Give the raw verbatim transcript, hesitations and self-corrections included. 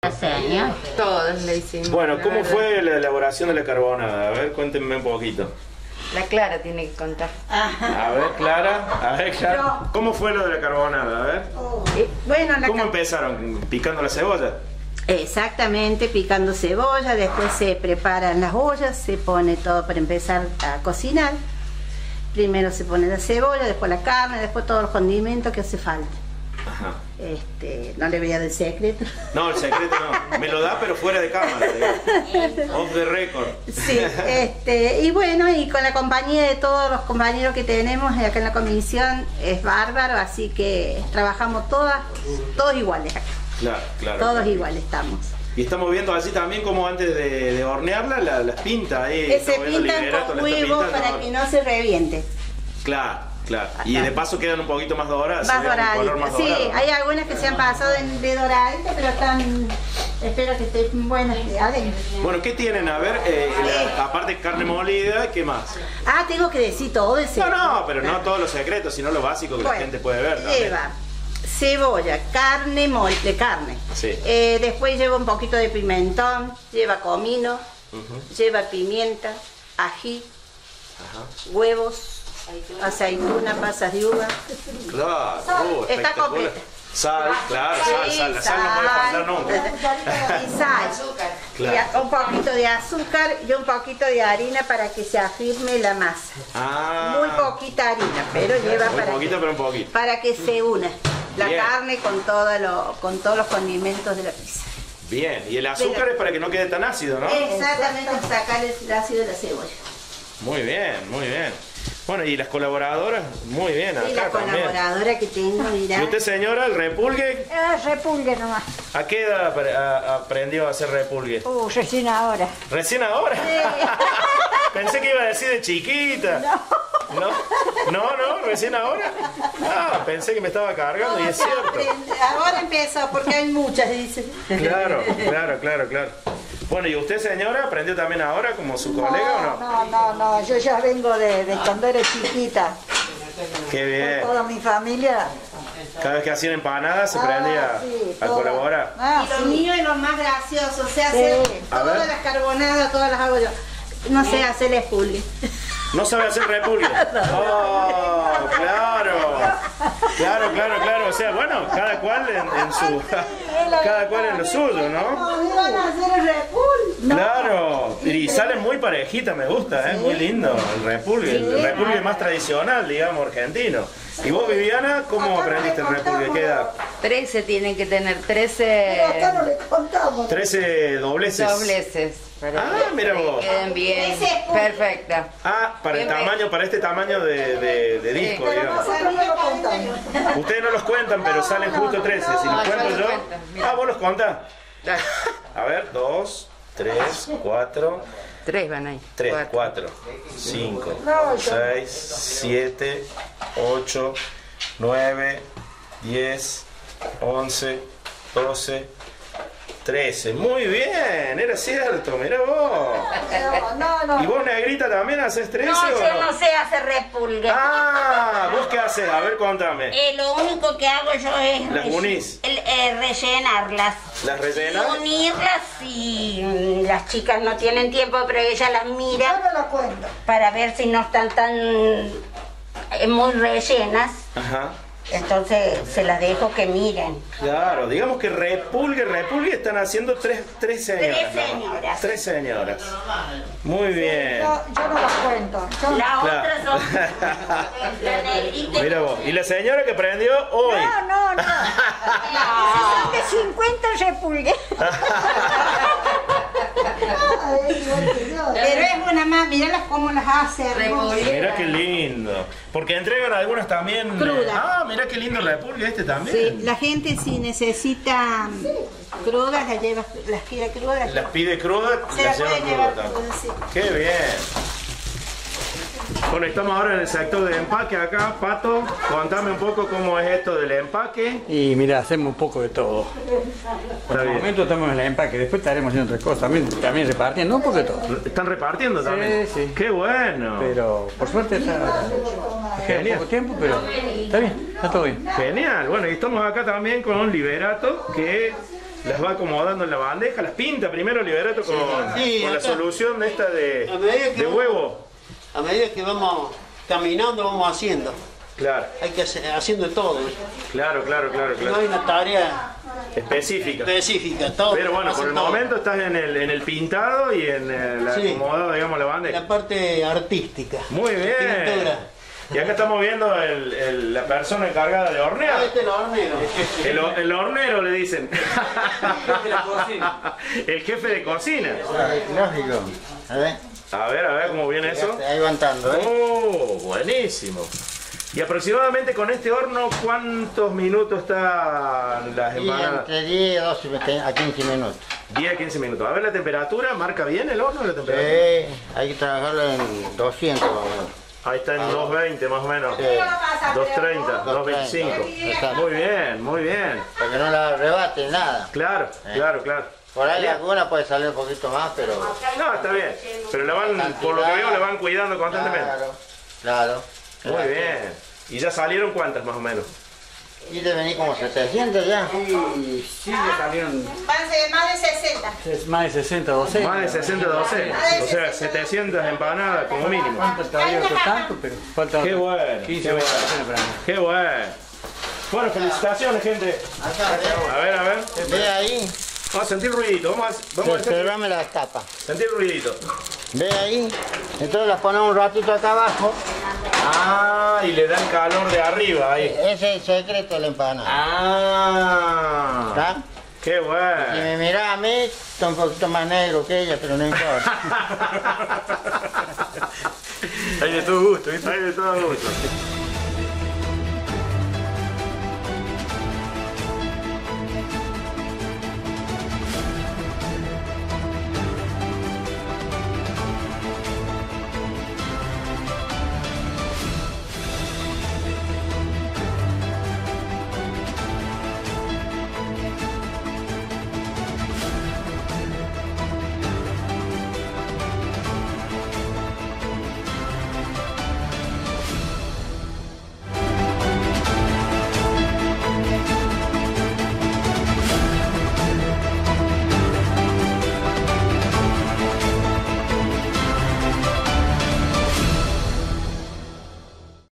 Señor. Todos le hicimos. Bueno, ¿cómo verdad. fue la elaboración de la carbonada? A ver, cuéntenme un poquito. La Clara tiene que contar. A ver, Clara, a ver, Clara. ¿Cómo fue lo de la carbonada? A ver. Eh, bueno, la ¿Cómo ca- empezaron? ¿Picando la cebolla? Exactamente, picando cebolla, después se preparan las ollas, se pone todo para empezar a cocinar. Primero se pone la cebolla, después la carne, después todos los condimentos que hace falta. Ajá. Este, no le voy a dar el secreto. No, el secreto no. Me lo da, pero fuera de cámara, digamos. Off the record. Sí, este, y bueno, y con la compañía de todos los compañeros que tenemos acá en la comisión es bárbaro, así que trabajamos todas, todos iguales acá. Claro, claro. Todos claro. iguales estamos. Y estamos viendo así también como antes de, de hornearla, la- las pinta ahí. Que se estamos viendo el pintan liberato, con la está huevo pintando. para que no se reviente. Claro, claro. Y de paso quedan un poquito más doradas. Más se ve un color doraditas. más Sí, dorado. hay algunas que se han pasado en- de doraditas, pero están, espero que estén buenas de adentro. Bueno, ¿qué tienen? A ver, eh, la- aparte de carne molida, ¿qué más? Ah, tengo que decir todo ese. No, no, pero no todos los secretos, sino lo básico que Bueno, la gente puede ver también. lleva cebolla, carne, mol de carne. Sí. Eh, después lleva un poquito de pimentón, lleva comino, lleva pimienta, ají, Ajá. huevos, aceituna, pasas de uva. Claro, uh, Está espectacular. completa. Sal, claro, sal, Sí, sal. La sal no puede faltar nunca. Y sal. Claro. Y a- un poquito de azúcar y un poquito de harina para que se afirme la masa. Ah, Muy poquita harina, pero lleva muy para poquito, que, pero un poquito. para que se una la Bien. carne con, todo lo, con todos los condimentos de la pizza. Bien, y el azúcar es para que no quede tan ácido, ¿no? Exactamente, sacar el ácido de la cebolla. Muy bien, muy bien. Bueno, y las colaboradoras, muy bien, Y la acá también. colaboradora que tengo, mirá. ¿Y usted, señora, el repulgue? Ah, repulgue nomás. ¿A qué edad apre- a- aprendió a hacer repulgue? Uh, recién ahora. ¿Recién ahora? Pensé que iba a decir de chiquita. No. ¿No? ¿No, no? ¿Recién ahora? Ah, pensé que me estaba cargando y es cierto. Ahora empezó, porque hay muchas, dice. Claro, claro, claro, claro. Bueno, ¿y usted, señora, aprendió también ahora como su colega o no? No, no, no, yo ya vengo de, de cuando era chiquita. Qué bien. Toda mi familia. Cada vez que hacían empanadas se prendía Ah, sí, a toda. colaborar. Ah, Y lo sí. mío es lo más gracioso, o sea, Sí. hacer A todas ver. las carbonadas, todas las hago yo. No sé hacer el espulgue. ¿No sabe hacer repulgue? ¡Oh, claro! Claro, claro, claro. O sea, bueno, cada cual en, en su... Cada cual en lo suyo, ¿no? No van a hacer el repulgue. Claro. Y salen muy parejitas, me gusta, ¿eh? Muy lindo el repulgue. El repulgue más tradicional, digamos, argentino. ¿Y vos, Viviana, cómo aprendiste el repulgue? ¿Qué edad? trece tienen que tener, trece Pero acá no le contamos. trece dobleces. dobleces. Para Ah, que mira vos. queden bien. Ese es un- Perfecta. Ah, para el Bien, tamaño, para este tamaño de, de, de disco, Pero digamos. nosotros no lo contamos. Ustedes no los cuentan, pero salen justo trece. Si los No, yo cuento los yo... cuento, mira. Ah, vos los contás. Dale. A ver, dos, tres, cuatro, Tres van ahí. tres, Cuatro. cuatro, cinco, No, yo- seis, siete, ocho, nueve, diez, once, doce, trece. Muy bien, era cierto, mira vos. No, no, ¿Y no. vos, negrita, también haces trece No, o yo no? no sé hacer repulgue. Ah, ¿vos qué haces? A ver, contame. Eh, lo único que hago yo es ¿Las relle- unís? el- eh, rellenarlas. ¿Las rellenas? Y unirlas y mm, las chicas no tienen tiempo, pero ellas las Yo miran no lo cuento. para ver si no están tan eh, muy rellenas. Ajá. Entonces se las dejo que miren. Claro, digamos que repulgue, repulgue están haciendo tres, tres señoras. Tres nada más. señoras. Tres señoras. Muy bien. Yo, yo no lo cuento. Yo, Las Claro. otras son la negrita. Mira vos, y la señora que prendió hoy. no, no, no. Son de cincuenta repulgues. Ay, igual que yo. Pero es buena más, míralas cómo las hace. hermosas. Mira qué lindo. Porque entregan algunas también. Crudas. Ah, mira qué lindo el repulgue este también. Sí, la gente si necesita mm, crudas, las lleva, las quiere crudas, Las pide crudas, se las las llevan puede llevar crudas también. crudas, sí. Qué bien. Bueno, estamos ahora en el sector de empaque acá. Pato, contame un poco cómo es esto del empaque. Y mira, hacemos un poco de todo. Por Está el bien. momento estamos en el empaque, después estaremos haciendo otras cosas, también, también repartiendo, un poco de todo. ¿Están repartiendo Sí, también? sí. Qué bueno. Pero por suerte está queda Genial. poco tiempo, pero está bien, está todo bien. Genial. Bueno, y estamos acá también con un Liberato que las va acomodando en la bandeja, las pinta primero Liberato con, Sí, con la acá. solución esta de, A medida que de vamos- huevo. A medida que vamos caminando, vamos haciendo. Claro, Hay que hacer haciendo todo. claro, claro, claro, No hay claro. una tarea Específica. específica. Todo, Pero bueno, por hacer el todo. momento estás en el, en el pintado y en el Sí. acomodado, digamos, la bandeja. La parte artística. Muy bien. Pintura. Y acá estamos viendo el- el- la persona encargada de hornear. Ah, este es el hornero. El, ho- el hornero le dicen. El jefe de cocina. Lógico. A ver, A ver, a ver cómo viene eso. ahí van dando, ¿eh? Oh, buenísimo. Y aproximadamente con este horno, ¿cuántos minutos están las Y empanadas? entre diez, doce a quince minutos. diez a quince minutos. A ver la temperatura, ¿marca bien el horno la temperatura? Sí, hay que trabajarlo en doscientos más o menos. Ahí está en doscientos veinte más o menos. Sí. doscientos treinta, doscientos veinticinco. Exacto. Muy bien, muy bien. Para que no la rebate nada. Claro, claro, claro. Por ahí alguna puede salir un poquito más, pero... No, está bien. Pero la van, por lo que veo, la van cuidando constantemente. Claro, claro. Muy bien. ¿Y ya salieron cuántas más o menos? Y de venir como setecientos ya. Y sí, le salieron Van a ser más de sesenta. es más de sesenta docenas. Más de sesenta docenas. O sea, setecientas empanadas como mínimo. Falta todavía otro tanto, pero falta Qué otro bueno, quince qué bueno. docenas para mí. Qué bueno. Bueno, felicitaciones, gente. Acá, A ver, a ver. ve, ve ahí. Vamos a sentir ruidito. Vamos a, vamos a sentir, Cerrame la tapa. sentir ruidito. Ve ahí. Entonces las ponemos un ratito acá abajo. Ah, y le dan calor de arriba ahí. Ese es el secreto de la empanada. Ah. ¿Está? Qué Si bueno. me mirás a mí, está un poquito más negro que ella, pero no importa. Hay de todo gusto, ¿viste? Hay de todo gusto.